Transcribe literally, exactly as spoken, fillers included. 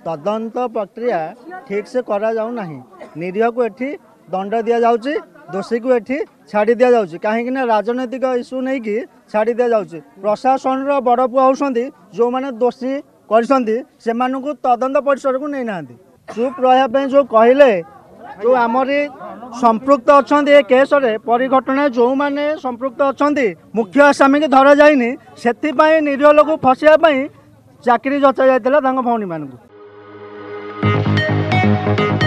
तदंत प्रक्रिया ठीक से करा जाऊ नहीं। निरीह को एठी दंड दिया जाउची, दोषी को एठी छाड़ी दिया जाउची। काहेकि ना राजनैतिक इश्यू नहीं कि छाड़ी दिया जाउची। प्रशासन रो बड़ पुआ होउछंती जो माने दोषी करछंती सेमानकु तदंत परिसर को नै नांती। चुप रहा पे जो कहले जो आमरी संपृक्त अच्छा ए केस परिघटना जो मैंने संपृक्त अच्छा मुख्य आसामी की धरा जाइनी से निरीह लोक फसाई चाकरी जचा जाता भौणी मान।